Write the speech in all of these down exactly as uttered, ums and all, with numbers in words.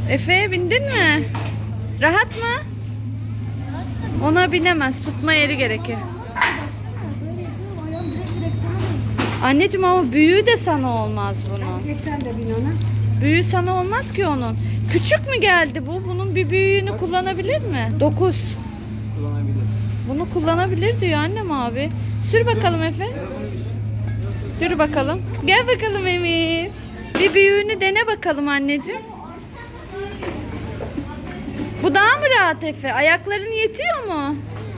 Efe bindin mi? Rahat mı? Ona binemez. Tutma yeri gerekiyor. Anneciğim ama büyüğü de sana olmaz bunun. Sen de bin ona. Büyüğü sana olmaz ki onun. Küçük mü geldi bu? Bunun bir büyüğünü kullanabilir mi? dokuz. Kullanabilir. Bunu kullanabilir diyor annem abi. Sür bakalım Efe. Yürü bakalım. Gel bakalım Emir. Bir büyüğünü dene bakalım anneciğim. Bu daha mı rahat Efe? Ayakların yetiyor mu?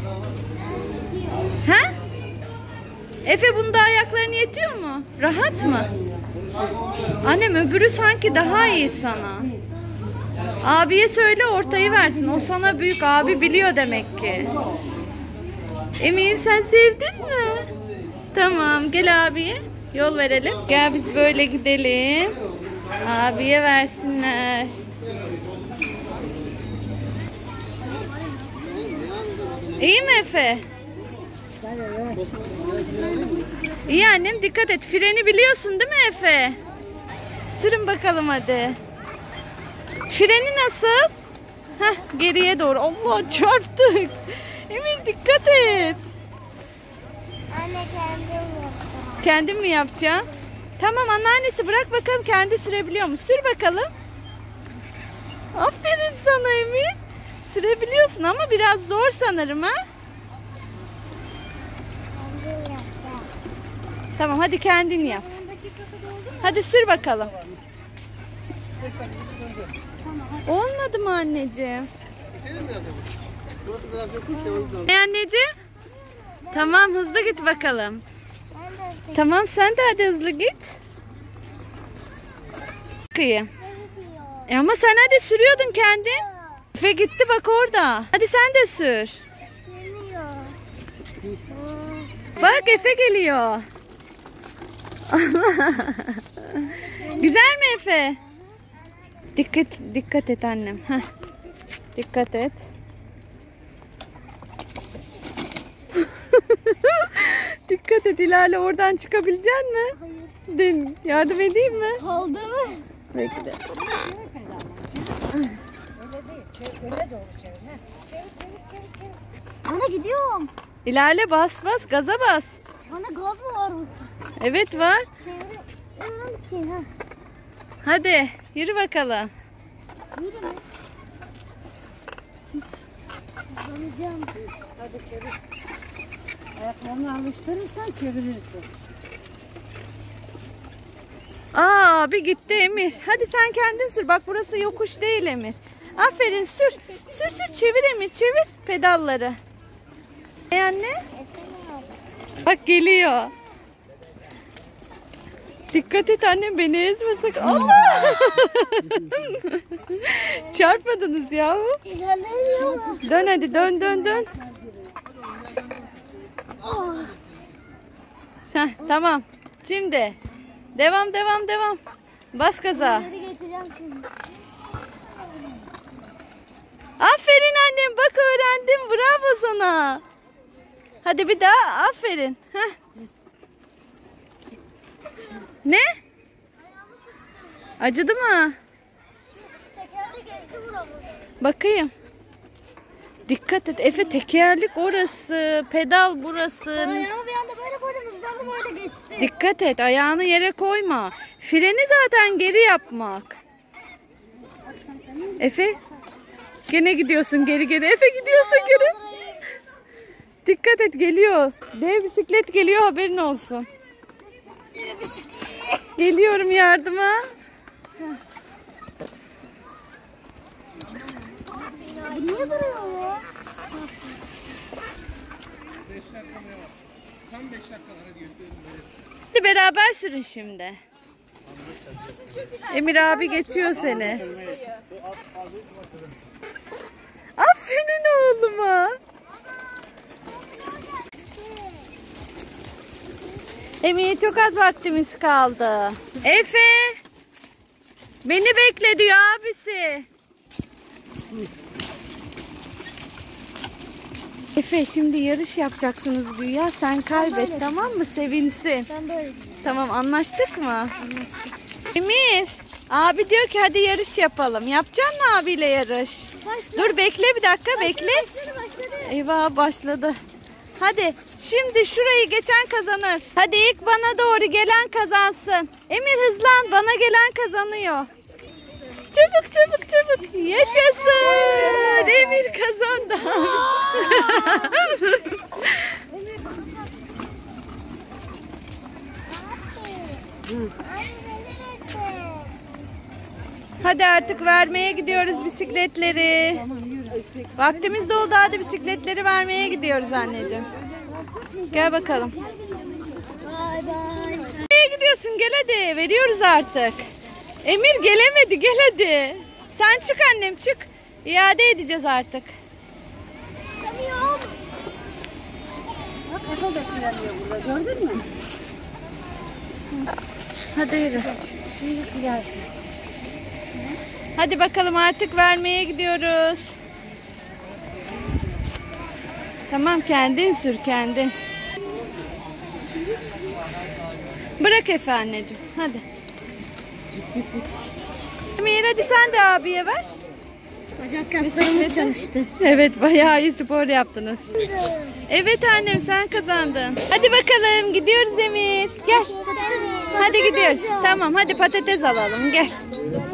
He? Efe bunda ayakların yetiyor mu? Rahat mı? Annem öbürü sanki daha iyi sana. Abiye söyle ortayı versin. O sana büyük. Abi biliyor demek ki. Emir sen sevdin mi? Tamam gel abiye. Yol verelim. Gel biz böyle gidelim. Abiye versinler. İyi mi Efe? İyi annem dikkat et. Freni biliyorsun değil mi Efe? Sürün bakalım hadi. Freni nasıl? Heh, geriye doğru. Allah çarptık. Emir dikkat et. Anne kendim yaptım. Kendin mi yapacaksın? Tamam anneannesi bırak bakalım kendi sürebiliyor mu? Sür bakalım. Aferin sana Emir. Sürebiliyorsun ama biraz zor sanırım ha? Kendim yaptım. Tamam hadi kendin yap. Hadi sür bakalım. Olmadı mı anneciğim? Burası biraz yokuş ya o yüzden. Ne anneciğim? Tamam hızlı git bakalım. Ben de Tamam sen de hadi hızlı git. Kıyım. seviyorum. E ama sen hadi sürüyordun kendin. Efe gitti bak orada. Hadi sen de sür. Seviyor. Bak Efe geliyor. Güzel mi Efe? Dikkat dikkat et annem. Heh. Dikkat et. Dikkat et İlale oradan çıkabilecek mi? Hayır. Den yardım edeyim mi? Oldu mu? Bekle. Öyle değil. Öyle doğru çevir. Anne gidiyorum. İlale bas bas gaza bas. Anne gaz mı var burada? Evet var. Çeviriyorum ki ha. Hadi yürü bakalım. Yürü mü? Hızlanacağım. Hadi çevir. Ayaklarını alıştırırsan çevirirsin. Aa abi gitti Emir. Hadi sen kendin sür. Bak burası yokuş değil Emir. Aferin sür. Sür sür çevir Emir çevir pedalları. E anne? Bak geliyor. Dikkat et annem beni ezmesin. Allah! Çarpmadınız ya. İlerlemiyorum. Dön hadi dön dön dön. Heh, tamam. Şimdi devam devam devam. Bas gaza. Geri getireceğim şimdi. Aferin annem bak öğrendim. Bravo sana. Hadi bir daha aferin. Heh. Ne? Acıdı mı? Tekerde geçti buramı. Bakayım. Dikkat et Efe tekerlik orası. Pedal burası. Ayağımı bir anda böyle koydum hızlandı böyle geçti. Dikkat et ayağını yere koyma. Freni zaten geri yapmak. Efe gene gidiyorsun geri geri. Efe gidiyorsun geri. Dikkat et geliyor. Dev bisiklet geliyor haberin olsun. Geliyorum yardıma. Bu niye duruyor ya? Hadi beraber sürün şimdi. Emir abi geçiyor seni. Aferin oğluma. Emir çok az vaktimiz kaldı. Efe. Beni bekle diyor abisi. Efe şimdi yarış yapacaksınız güya. Sen kaybet tamam mı? Sevinsin. Ben böyle. Tamam anlaştık mı? Emir. Abi diyor ki hadi yarış yapalım. Yapacaksın mı abiyle yarış? Başla. Dur bekle bir dakika bekle. Başladı başladı. Eyvah başladı. Hadi şimdi şurayı geçen kazanır. Hadi ilk bana doğru gelen kazansın. Emir hızlan, bana gelen kazanıyor. Çabuk çabuk çabuk. Yaşasın. Emir kazandı. Hadi artık vermeye gidiyoruz bisikletleri. Vaktimiz doldu, hadi bisikletleri vermeye gidiyoruz anneciğim. Gel bakalım. Bay bay. Nereye gidiyorsun? Gel hadi. Veriyoruz artık. Emir gelemedi. Gel hadi. Sen çık annem çık. İade edeceğiz artık. Çıkamıyorum. Bak Efe de süremiyor burada. Gördün mü? Hadi yürü. Şimdi sürersin. Hadi bakalım artık vermeye gidiyoruz. Tamam kendin sür kendin. Bırak Efe anneciğim. Hadi. Emir hadi sen de abiye ver. Bacak kaslarımız çalıştı. Evet bayağı iyi spor yaptınız. Evet annem sen kazandın. Hadi bakalım gidiyoruz Emir. Gel. Hadi gidiyoruz. Tamam hadi patates alalım gel.